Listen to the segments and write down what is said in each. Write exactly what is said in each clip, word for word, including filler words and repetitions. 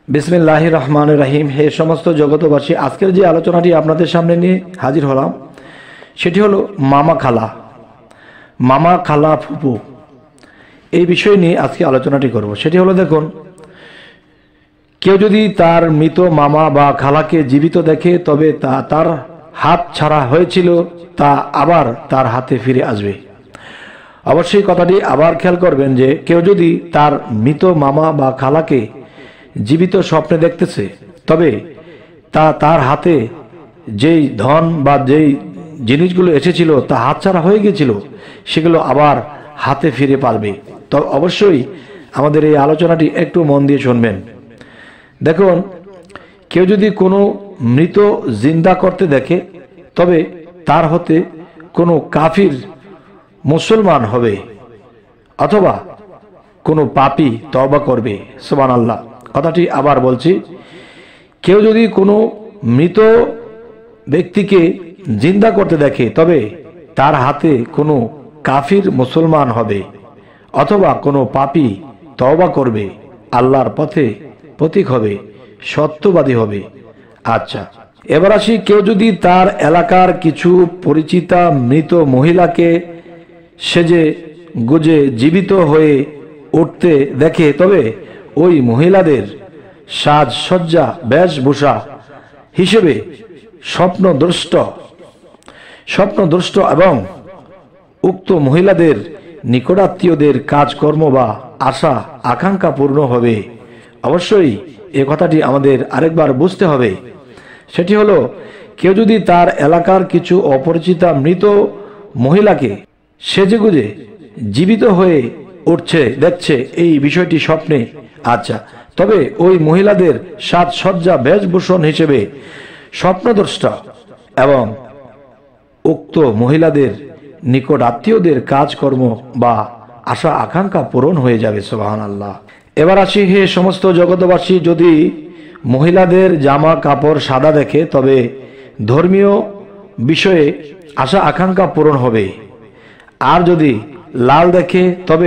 বিসমিল্লাহির রহমানির রহিম। হে সমস্ত জগতবাসী, আজকের যে আলোচনাটি আপনাদের সামনে নিয়ে হাজির হলাম সেটি হলো মামা খালা, মামা খালা ফুপু, এই বিষয় নিয়ে আজকে আলোচনাটি করব। সেটি হলো, দেখুন, কেউ যদি তার মৃত মামা বা খালাকে জীবিত দেখে তবে তা তার হাত ছাড়া হয়েছিল তা আবার তার হাতে ফিরে আসবে। অবশ্যই কথাটি আবার খেয়াল করবেন যে কেউ যদি তার মৃত মামা বা খালাকে জীবিত স্বপ্নে দেখতেছে তবে তা তার হাতে যেই ধন বা যেই জিনিসগুলো এসেছিল তা হাতছাড়া হয়ে গিয়েছিল সেগুলো আবার হাতে ফিরে পাবে। তো অবশ্যই আমাদের এই আলোচনাটি একটু মন দিয়ে শুনবেন। দেখুন, কেউ যদি কোনো মৃত জিন্দা করতে দেখে তবে তার হতে কোনো কাফির মুসলমান হবে অথবা কোনো পাপী তওবা করবে। সুবহানাল্লাহ। কথাটি আবার বলছি, কেউ যদি কোনো মৃত ব্যক্তিকে জিন্দা করতে দেখে তবে তার হাতে কোনো কাফির মুসলমান হবে অথবা কোনো পাপী তওবা করবে, আল্লাহর পথে পথিক হবে, সত্যবাদী হবে। আচ্ছা, এবার আসি, কেউ যদি তার এলাকার কিছু পরিচিতা মৃত মহিলাকে সেজে গুজে জীবিত হয়ে উঠতে দেখে তবে ওই মহিলাদের সাজসজ্জা বেশভূষা হিসেবে স্বপ্নদ্রষ্ট স্বপ্নদ্রষ্ট এবং উক্ত মহিলাদের নিকটাত্মীয়দের কাজকর্ম বা আশা আকাঙ্ক্ষা পূর্ণ হবে। অবশ্যই এ কথাটি আমাদের আরেকবার বুঝতে হবে। সেটি হলো, কেউ যদি তার এলাকার কিছু অপরিচিতা মৃত মহিলাকে সেজেগুজে জীবিত হয়ে উঠছে দেখছে এই বিষয়টি স্বপ্নে, আচ্ছা, তবে ওই মহিলাদের সাজসজ্জা বেশভূষণ হিসেবে স্বপ্নদ্রষ্টা এবং উক্ত মহিলাদের নিকট আত্মীয়দের কাজকর্ম বা আশা আকাঙ্ক্ষা পূরণ হয়ে যাবে। সুবহানাল্লাহ। এবার আসি, হে সমস্ত জগতবাসী, যদি মহিলাদের জামা কাপড় সাদা দেখে তবে ধর্মীয় বিষয়ে আশা আকাঙ্ক্ষা পূরণ হবে, আর যদি লাল দেখে তবে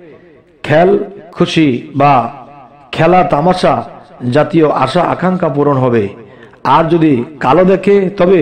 খেল খুশি বা খেলা তামাশা জাতীয় আশা আকাঙ্ক্ষা পূরণ হবে, আর যদি কালো দেখে তবে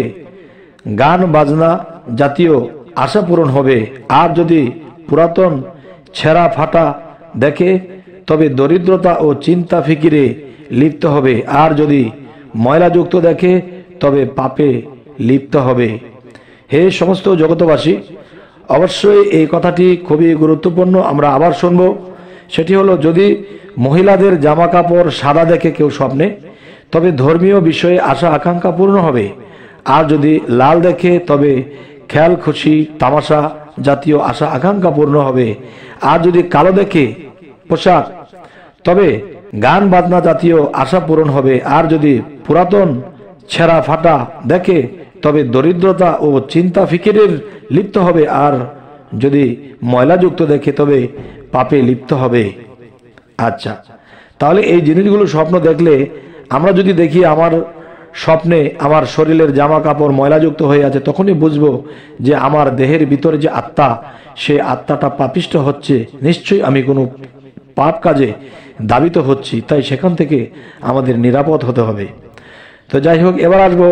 গান বাজনা জাতীয় আশা পূরণ হবে, আর যদি পুরাতন ছেঁড়া ফাটা দেখে তবে দরিদ্রতা ও চিন্তা ফিকিরে লিপ্ত হবে, আর যদি ময়লাযুক্ত দেখে তবে পাপে লিপ্ত হবে। হে সমস্ত জগতবাসী, অবশ্যই এই কথাটি খুবই গুরুত্বপূর্ণ, আমরা আবার শুনব। সেটি হলো, যদি মহিলাদের জামা কাপড় সাদা দেখে কেউ স্বপ্নে তবে ধর্মীয় বিষয়ে আশা আকাঙ্ক্ষা পূর্ণ হবে, আর যদি লাল দেখে তবে খেয়াল খুশি তামাশা জাতীয় আশা আকাঙ্ক্ষা পূর্ণ হবে, আর যদি কালো দেখে পোশাক তবে গান বাজনা জাতীয় আশা পূরণ হবে, আর যদি পুরাতন ছেঁড়া ফাটা দেখে তবে দরিদ্রতা ও চিন্তা ফিকিরের লিপ্ত হবে, আর যদি ময়লাযুক্ত দেখে তবে পাপে লিপ্ত হবে। আচ্ছা, তাহলে এই জিনিসগুলো স্বপ্ন দেখলে আমরা যদি দেখি আমার স্বপ্নে আমার শরীরের জামা কাপড় ময়লাযুক্ত হয়ে আছে, তখনই বুঝবো যে আমার দেহের ভিতরে যে আত্মা, সে আত্মাটা পাপিষ্ট হচ্ছে, নিশ্চয়ই আমি কোনো পাপ কাজে দাবিত হচ্ছি, তাই সেখান থেকে আমাদের নিরাপদ হতে হবে। তো যাই হোক, এবার আসবো,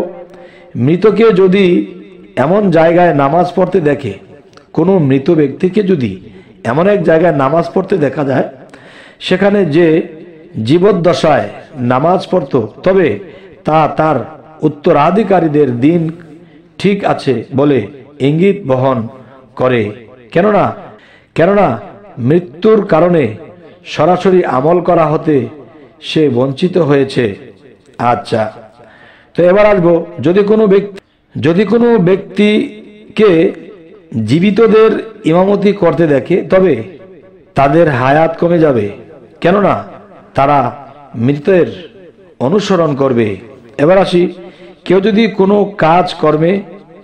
মৃতকে যদি এমন জায়গায় নামাজ পড়তে দেখে, কোনো মৃত ব্যক্তিকে যদি এমন এক জায়গায় নামাজ পড়তে দেখা যায় সেখানে যে জীবদ্দশায় নামাজ পড়তো তবে তা তার উত্তরাধিকারীদের দিন ঠিক আছে বলে ইঙ্গিত বহন করে, কেননা কেননা মৃত্যুর কারণে সরাসরি আমল করা হতে সে বঞ্চিত হয়েছে। আচ্ছা, তো এবার আসবো, যদি কোনো ব্যক্তি যদি কোনো ব্যক্তিকে জীবিতদের ইমামতি করতে দেখে তবে তাদের হায়াত কমে যাবে, কেননা তারা মৃতের অনুসরণ করবে। এবার আসি, কেউ যদি কোনো কাজ কর্মে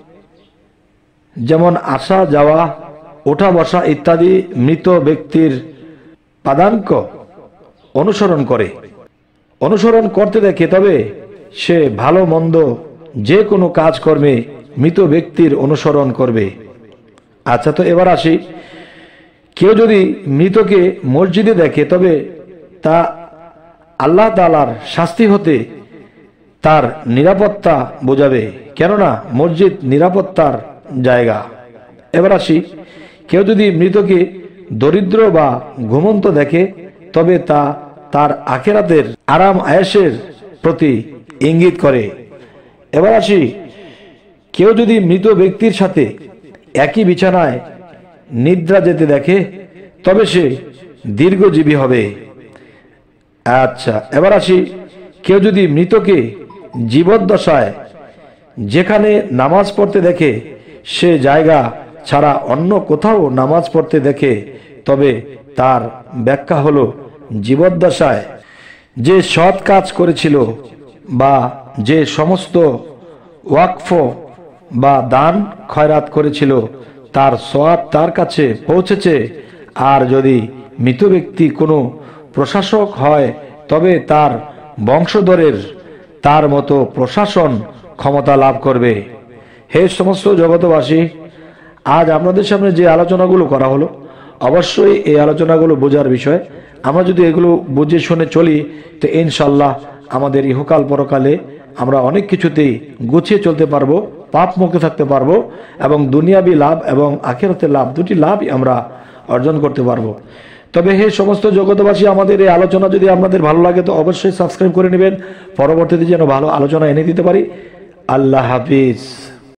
যেমন আসা যাওয়া ওঠা বসা ইত্যাদি মৃত ব্যক্তির পাদাঙ্ক অনুসরণ করে অনুসরণ করতে দেখে তবে সে ভালো মন্দ যে কোনো কাজ কর্মে মৃত ব্যক্তির অনুসরণ করবে। আচ্ছা, তো এবার আসি, কেউ যদি মৃতকে মসজিদে দেখে তবে তা আল্লাহ তাআলার শাস্তি হতে তার নিরাপত্তা বোঝাবে, কেননা মসজিদ নিরাপত্তার জায়গা। এবার আসি, কেউ যদি মৃতকে দরিদ্র বা ঘুমন্ত দেখে তবে তা তার আখিরাতের আরাম আয়েশের প্রতি ইঙ্গিত করে। এবার আসি, কেউ যদি মৃত ব্যক্তির সাথে একই বিছানায় নিদ্রা যেতে দেখে তবে সে দীর্ঘজীবী হবে। আচ্ছা, এবার আসি, কেউ যদি মৃতকে জীবদ্দশায় যেখানে নামাজ পড়তে দেখে সে জায়গা ছাড়া অন্য কোথাও নামাজ পড়তে দেখে তবে তার ব্যাখ্যা হলো জীবদ্দশায় যে সৎ কাজ করেছিল বা যে সমস্ত ওয়াকফ বা দান খয়রাত করেছিল তার সওয়াব তার কাছে পৌঁছেছে। আর যদি মৃত ব্যক্তি কোনো প্রশাসক হয় তবে তার বংশধরের তার মতো প্রশাসন ক্ষমতা লাভ করবে। হে সমস্ত জগতবাসী, আজ আপনাদের সামনে যে আলোচনাগুলো করা হলো অবশ্যই এই আলোচনাগুলো বোঝার বিষয়। আমরা যদি এগুলো বুঝে শুনে চলি তো ইনশাল্লাহ আমাদের ইহকাল পরকালে আমরা অনেক কিছুতেই গুছিয়ে চলতে পারবো, পাপ মুক্ত থাকতে পারবো এবং দুনিয়াবি লাভ এবং আখিরাতের লাভ দুটি লাভই আমরা অর্জন করতে পারবো। তবে হে সমস্ত জগতবাসী, আমাদের এই আলোচনা যদি আপনাদের ভালো লাগে তো অবশ্যই সাবস্ক্রাইব করে নেবেন, পরবর্তীতে যেন ভালো আলোচনা এনে দিতে পারি। আল্লাহ হাফিজ।